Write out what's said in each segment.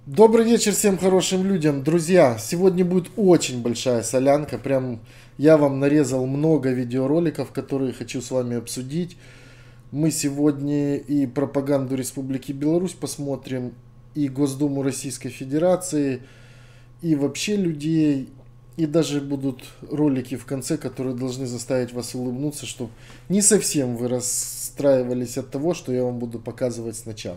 Добрый вечер всем хорошим людям. Друзья, сегодня будет очень большая солянка. Прям я вам нарезал много видеороликов, которые хочу с вами обсудить. Мы сегодня и пропаганду Республики Беларусь посмотрим, и Госдуму Российской Федерации, и вообще людей. И даже будут ролики в конце, которые должны заставить вас улыбнуться, чтобы не совсем вы расстраивались от того, что я вам буду показывать сначала.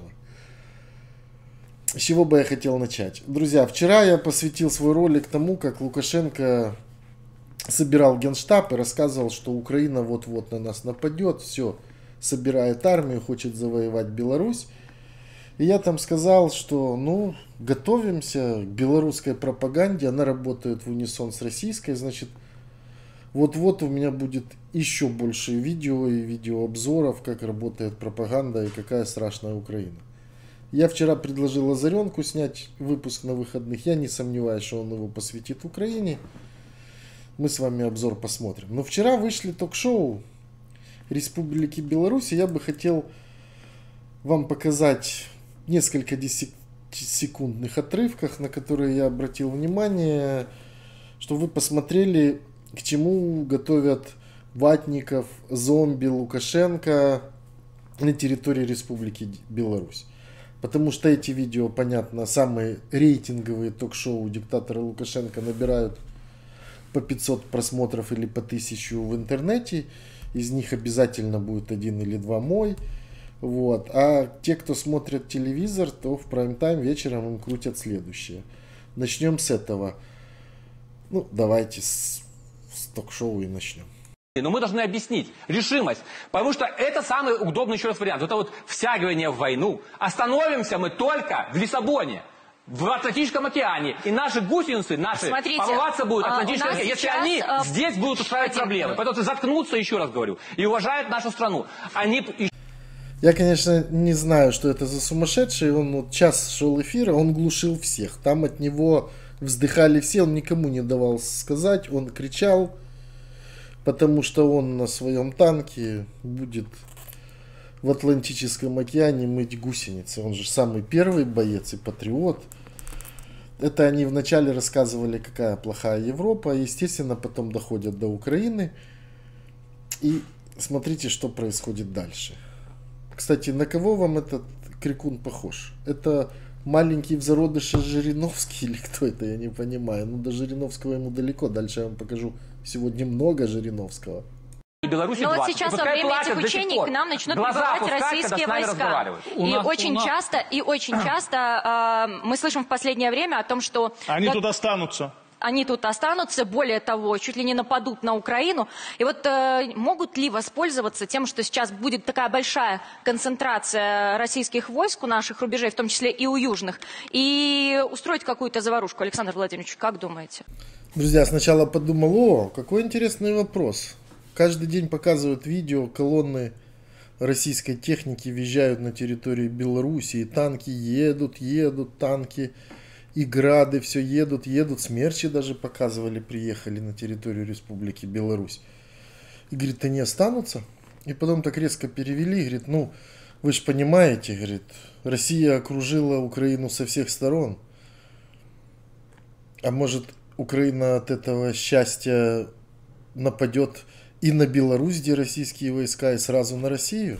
С чего бы я хотел начать? Друзья, вчера я посвятил свой ролик тому, как Лукашенко собирал генштаб и рассказывал, что Украина вот-вот на нас нападет, все, собирает армию, хочет завоевать Беларусь. И я там сказал, что, готовимся к белорусской пропаганде, она работает в унисон с российской, значит, вот-вот у меня будет еще больше видео и видеообзоров, как работает пропаганда и какая страшная Украина. Я вчера предложил Озаренку снять выпуск на выходных. Я не сомневаюсь, что он его посвятит Украине. Мы с вами обзор посмотрим. Но вчера вышли ток-шоу Республики Беларусь. Я бы хотел вам показать несколько десятисекундных отрывках, на которые я обратил внимание, чтобы вы посмотрели, к чему готовят ватников, зомби Лукашенко на территории Республики Беларусь. Потому что эти видео, понятно, самые рейтинговые ток-шоу диктатора Лукашенко набирают по 500 просмотров или по 1000 в интернете. Из них обязательно будет один или два мой. Вот. А те, кто смотрит телевизор, то в прайм-тайм вечером им крутят следующее. Начнем с этого. Давайте с ток-шоу и начнем. Но мы должны объяснить решимость, потому что это самый удобный еще раз вариант. Это вот втягивание в войну. Остановимся мы только в Лиссабоне, в Атлантическом океане. И наши гусеницы, помываться будут Атлантическом океане, если они здесь будут устраивать проблемы. Поэтому заткнуться, еще раз говорю, и уважают нашу страну. Я, конечно, не знаю, что это за сумасшедший. Он час шел эфира, он глушил всех. Там от него вздыхали все, он никому не давал сказать, он кричал. Потому что он на своем танке будет в Атлантическом океане мыть гусеницы. Он же самый первый боец и патриот. Это они вначале рассказывали, какая плохая Европа. Естественно, потом доходят до Украины. И смотрите, что происходит дальше. Кстати, на кого вам этот крикун похож? Это маленький в зародыше Жириновский или кто это, я не понимаю. До Жириновского ему далеко. Дальше я вам покажу сегодня много Жириновского. Но вот сейчас во время этих учений к нам начнут прибывать российские войска. И очень часто мы слышим в последнее время о том, что... Они тут останутся. Они тут останутся, более того, чуть ли не нападут на Украину. И вот могут ли воспользоваться тем, что сейчас будет такая большая концентрация российских войск у наших рубежей, в том числе и у южных, и устроить какую-то заварушку? Александр Владимирович, как думаете? Друзья, сначала подумал, какой интересный вопрос. Каждый день показывают видео, колонны российской техники въезжают на территорию Беларуси, и танки едут, танки... И грады все едут, смерчи даже показывали, приехали на территорию Республики Беларусь. И говорит, они останутся? И потом так резко перевели, говорит, вы же понимаете, говорит, Россия окружила Украину со всех сторон. А может, Украина от этого счастья нападет и на Беларусь, где российские войска, и сразу на Россию?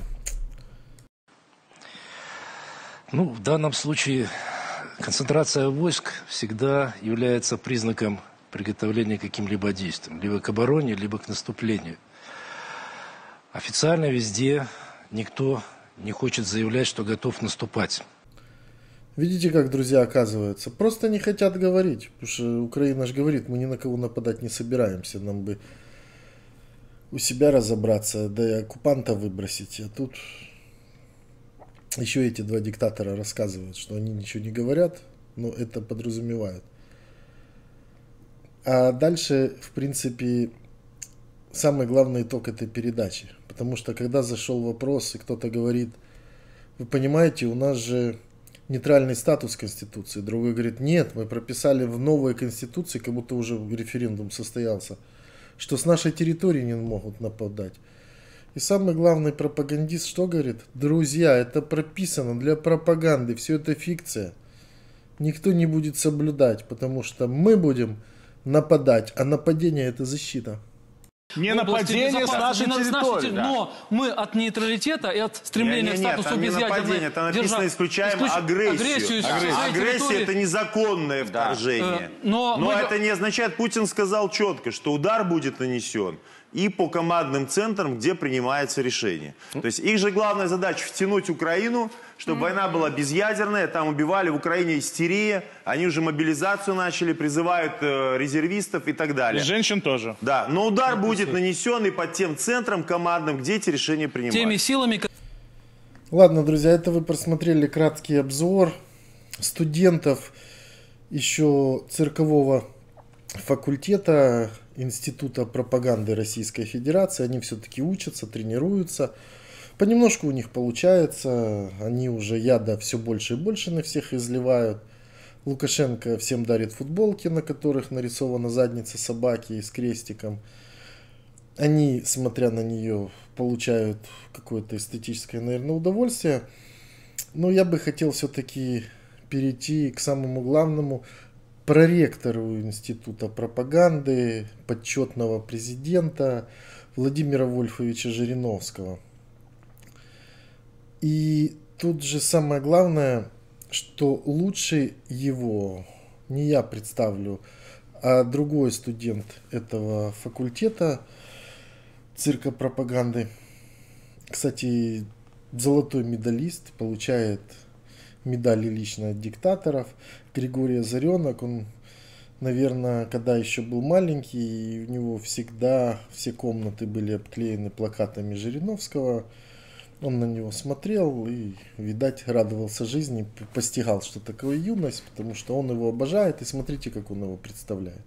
В данном случае... Концентрация войск всегда является признаком приготовления к каким-либо действиям. Либо к обороне, либо к наступлению. Официально везде никто не хочет заявлять, что готов наступать. Видите, как, друзья, оказывается? Просто не хотят говорить. Потому что Украина же говорит, мы ни на кого нападать не собираемся. Нам бы у себя разобраться, да и оккупанта выбросить. А тут... Еще эти два диктатора рассказывают, что они ничего не говорят, но это подразумевают. А дальше, в принципе, самый главный итог этой передачи. Потому что, когда зашел вопрос, и кто-то говорит, вы понимаете, у нас же нейтральный статус Конституции. Другой говорит, нет, мы прописали в новой Конституции, как будто уже референдум состоялся, что с нашей территории не могут нападать. И самый главный пропагандист что говорит? Друзья, это прописано для пропаганды, все это фикция. никто не будет соблюдать, потому что мы будем нападать, а нападение это защита. Не нападение с нашей территории. Но мы от нейтралитета и от стремления к статусу безъядерной там написано исключаем агрессию. Агрессия это незаконное вторжение. Но это не означает, Путин сказал четко, что удар будет нанесен и по командным центрам, где принимается решение. То есть их же главная задача втянуть Украину, чтобы война была безъядерная, там убивали, в Украине истерия, они уже мобилизацию начали, призывают резервистов и так далее. И женщин тоже. Да, но удар будет нанесен и под тем центром командным, где эти решения принимаются. Теми силами... Ладно, друзья, это вы просмотрели краткий обзор студентов еще циркового факультета Института пропаганды Российской Федерации. Они все-таки учатся, тренируются. Понемножку у них получается. Они уже яда все больше и больше на всех изливают. Лукашенко всем дарит футболки, на которых нарисована задница собаки с крестиком. Они, смотря на нее, получают какое-то эстетическое, наверное, удовольствие. Но я бы хотел все-таки перейти к самому главному. Проректору Института пропаганды, почетного президента Владимира Вольфовича Жириновского. И тут же самое главное, что лучше его не я представлю, а другой студент этого факультета цирка пропаганды. Кстати, золотой медалист, получает медали лично от диктаторов. Григорий Озаренок, он, наверное, когда еще был маленький, у него всегда все комнаты были обклеены плакатами Жириновского. Он на него смотрел и, видать, радовался жизни, постигал, что такое юность, потому что он его обожает, и смотрите, как он его представляет.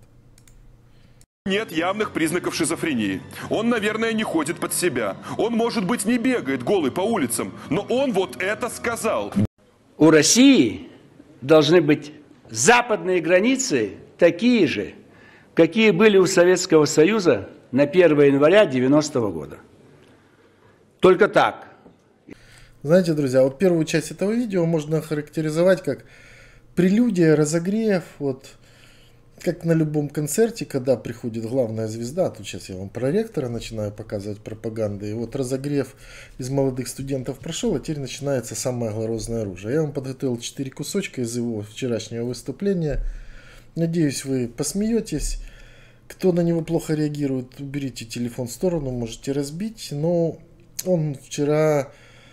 Нет явных признаков шизофрении. Он, наверное, не ходит под себя. Он, может быть, не бегает голый по улицам, но он вот это сказал. У России должны быть западные границы такие же, какие были у Советского Союза на 1 января 90-го года. Только так. Знаете, друзья, вот первую часть этого видео можно охарактеризовать как прелюдия, разогрев, вот как на любом концерте, когда приходит главная звезда. Тут сейчас я вам про ректора начинаю показывать пропаганды. И вот разогрев из молодых студентов прошел, а теперь начинается самое грозное оружие. Я вам подготовил 4 кусочка из его вчерашнего выступления. Надеюсь, вы посмеетесь. Кто на него плохо реагирует, уберите телефон в сторону, можете разбить. Но он вчера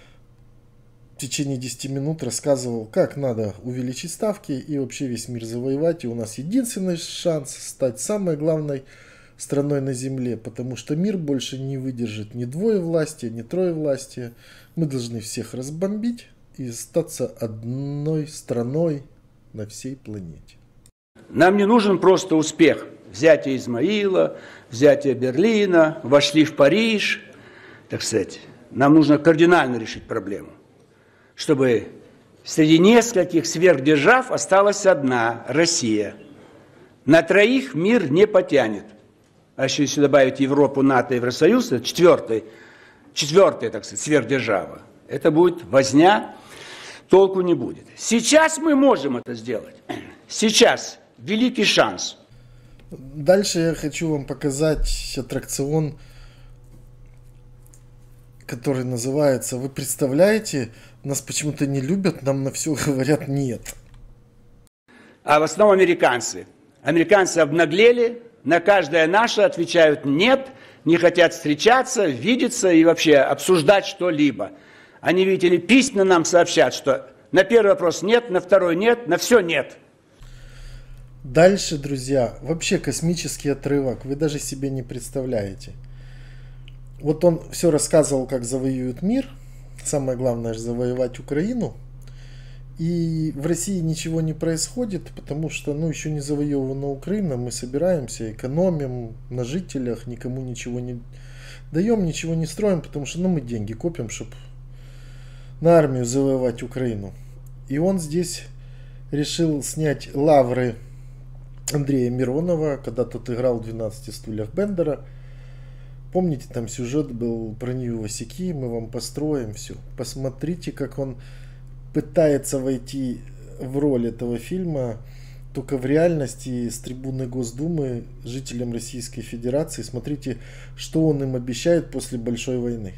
в течение 10 минут рассказывал, как надо увеличить ставки и вообще весь мир завоевать. И у нас единственный шанс стать самой главной страной на земле, потому что мир больше не выдержит ни двое власти, ни трое власти. Мы должны всех разбомбить и остаться одной страной на всей планете. Нам не нужен просто успех. Взятие Измаила, взятие Берлина, вошли в Париж, так сказать. Нам нужно кардинально решить проблему, чтобы среди нескольких сверхдержав осталась одна – Россия. На троих мир не потянет. А еще если добавить Европу, НАТО и Евросоюз, это четвертая, так сказать, сверхдержава. Это будет возня, толку не будет. Сейчас мы можем это сделать. Сейчас великий шанс. Дальше я хочу вам показать аттракцион, который называется, вы представляете, нас почему-то не любят, нам на все говорят нет. А в основном американцы. Американцы обнаглели, на каждое наше отвечают нет, не хотят встречаться, видеться и вообще обсуждать что-либо. Они, видите ли, письменно нам сообщат, что на первый вопрос нет, на второй нет, на все нет. Дальше, друзья, вообще космический отрывок, вы даже себе не представляете. Вот он все рассказывал, как завоюют мир. Самое главное же завоевать Украину. И в России ничего не происходит, потому что еще не завоевана Украина. Мы собираемся, экономим на жителях, никому ничего не даем, ничего не строим, потому что мы деньги копим, чтобы на армию завоевать Украину. И он здесь решил снять лавры Андрея Миронова, когда тот играл в 12 стульях Бендера. Помните, там сюжет был про Нью-Васики, мы вам построим все. Посмотрите, как он пытается войти в роль этого фильма, только в реальности с трибуны Госдумы жителям Российской Федерации. Смотрите, что он им обещает после большой войны.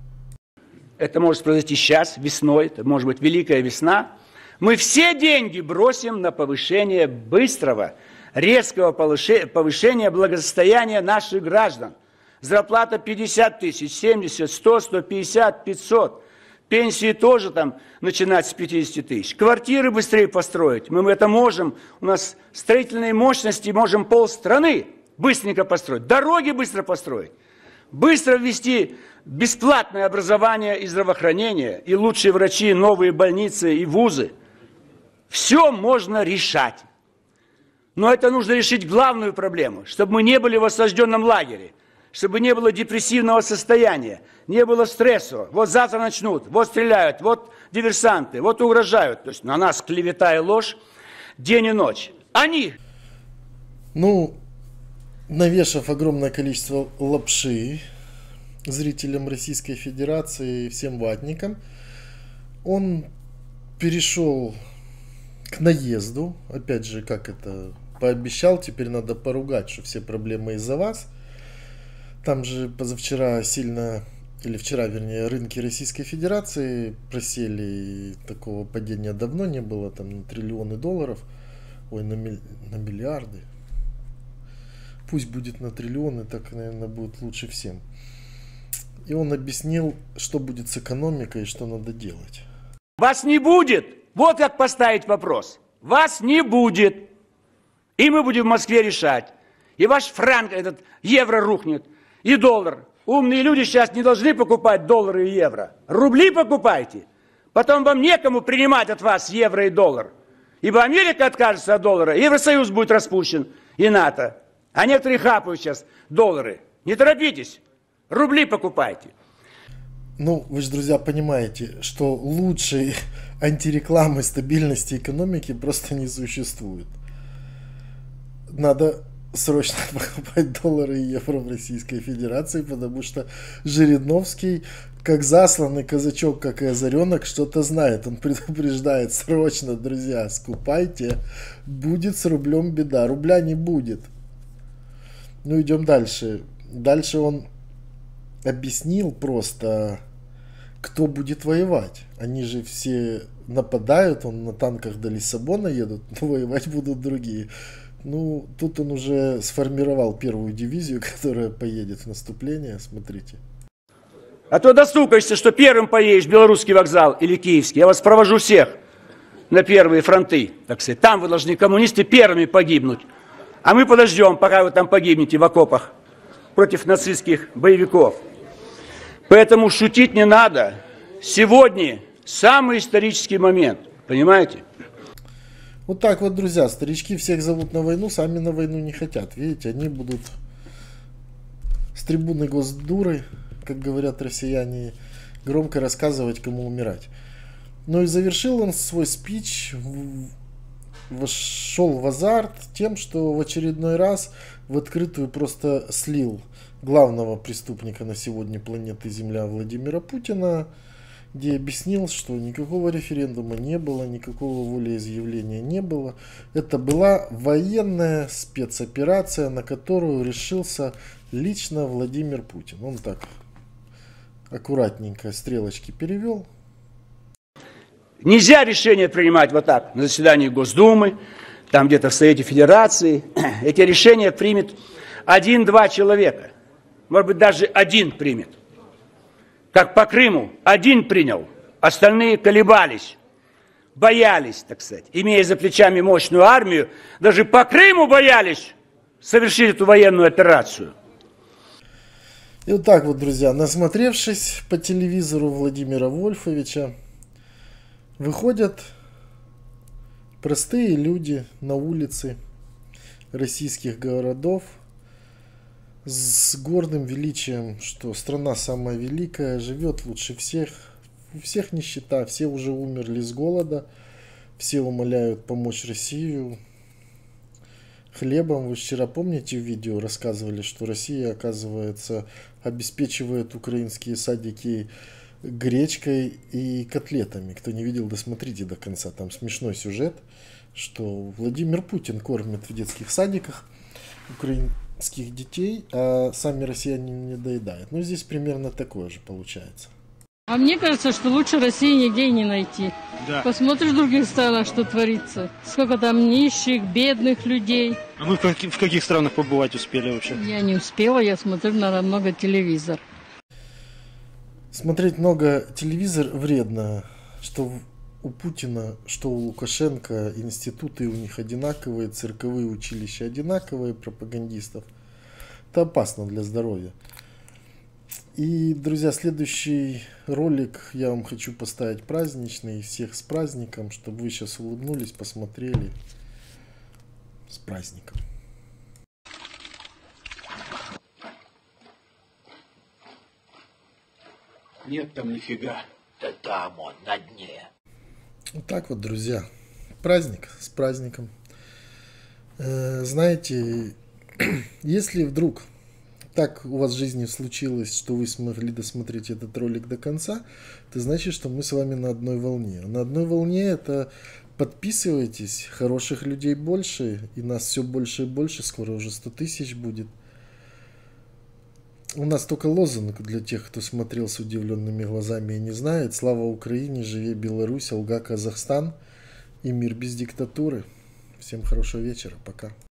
Это может произойти сейчас, весной, это может быть Великая весна. Мы все деньги бросим на повышение быстрого, резкого повышения благосостояния наших граждан. Зарплата 50 тысяч, 70, 100, 150, 500. Пенсии тоже там начинать с 50 тысяч. Квартиры быстрее построить. Мы это можем. У нас строительные мощности, можем полстраны быстренько построить. Дороги быстро построить. Быстро ввести бесплатное образование и здравоохранение. И лучшие врачи, новые больницы и вузы. Все можно решать. Но это нужно решить главную проблему. Чтобы мы не были в осажденном лагере. Чтобы не было депрессивного состояния, не было стресса. Вот завтра начнут, вот стреляют, вот диверсанты, вот угрожают. То есть на нас клевета и ложь день и ночь. Они... Ну, навешав огромное количество лапши зрителям Российской Федерации и всем ватникам, он перешел к наезду. Опять же, как это пообещал, теперь надо поругать, что все проблемы из-за вас. Там же позавчера сильно, или вчера, вернее, рынки Российской Федерации просели, и такого падения давно не было, там на триллионы долларов, ой, на миллиарды. Пусть будет на триллионы, так, наверное, будет лучше всем. И он объяснил, что будет с экономикой и что надо делать. Вас не будет! Вот как поставить вопрос. Вас не будет! И мы будем в Москве решать. И ваш франк, этот евро рухнет. И доллар. Умные люди сейчас не должны покупать доллары и евро. Рубли покупайте. Потом вам некому принимать от вас евро и доллар. Ибо Америка откажется от доллара, Евросоюз будет распущен, и НАТО. А некоторые хапают сейчас доллары. Не торопитесь. Рубли покупайте. Ну, вы же, друзья, понимаете, что лучшей антирекламы стабильности экономики просто не существует. Надо срочно покупать доллары и евро в Российской Федерации, потому что Жириновский, как засланный казачок, как и озаренок, что-то знает. Он предупреждает: срочно, друзья, скупайте, будет с рублем беда. Рубля не будет. Ну, идем дальше. Дальше он объяснил просто, кто будет воевать. Они же все нападают, он на танках до Лиссабона едут, но воевать будут другие. Ну, тут он уже сформировал первую дивизию, которая поедет в наступление. Смотрите. А то достукаешься, что первым поедешь Белорусский вокзал или Киевский. Я вас провожу всех на первые фронты, так сказать. Там вы должны, коммунисты, первыми погибнуть. А мы подождем, пока вы там погибнете в окопах против нацистских боевиков. Поэтому шутить не надо. Сегодня самый исторический момент. Понимаете? Вот так вот, друзья, старички всех зовут на войну, сами на войну не хотят. Видите, они будут с трибуны Госдуры, как говорят россияне, громко рассказывать, кому умирать. Ну и завершил он свой спич, вошел в азарт тем, что в очередной раз в открытую просто слил главного преступника на сегодня планеты Земля Владимира Путина, где объяснил, что никакого референдума не было, никакого волеизъявления не было. Это была военная спецоперация, на которую решился лично Владимир Путин. Он так аккуратненько стрелочки перевел. Нельзя решение принимать вот так на заседании Госдумы, там где-то в Совете Федерации. Эти решения примет 1-2 человека. Может быть, даже один примет. Как по Крыму, один принял, остальные колебались, боялись, так сказать. Имея за плечами мощную армию, даже по Крыму боялись совершить эту военную операцию. И вот так вот, друзья, насмотревшись по телевизору Владимира Вольфовича, выходят простые люди на улицы российских городов с гордым величием, что страна самая великая, живет лучше всех, у всех нищета, все уже умерли с голода, все умоляют помочь Россию хлебом. Вы вчера, помните, в видео рассказывали, что Россия, оказывается, обеспечивает украинские садики гречкой и котлетами. Кто не видел, досмотрите до конца. Там смешной сюжет, что Владимир Путин кормит в детских садиках украинских детей, а сами россияне не доедают. Ну, здесь примерно такое же получается. А мне кажется, что лучше России нигде не найти. Да. Посмотришь в других странах, что творится. Сколько там нищих, бедных людей. А вы в каких странах побывать успели вообще? Я не успела, я смотрю, наверное, много телевизор. Смотреть много телевизор вредно. Что у Путина, что у Лукашенко, институты у них одинаковые, цирковые училища одинаковые, пропагандистов. Это опасно для здоровья. И, друзья, следующий ролик я вам хочу поставить праздничный. Всех с праздником, чтобы вы сейчас улыбнулись, посмотрели. С праздником. Нет там нифига. Да там он, на дне. Вот так вот, друзья. Праздник с праздником. Знаете, если вдруг так у вас в жизни случилось, что вы смогли досмотреть этот ролик до конца, это значит, что мы с вами на одной волне. На одной волне это подписывайтесь, хороших людей больше, и нас все больше и больше, скоро уже 100 тысяч будет. У нас только лозунг для тех, кто смотрел с удивленными глазами и не знает. Слава Украине, живе Беларусь, алга Казахстан и мир без диктатуры. Всем хорошего вечера, пока.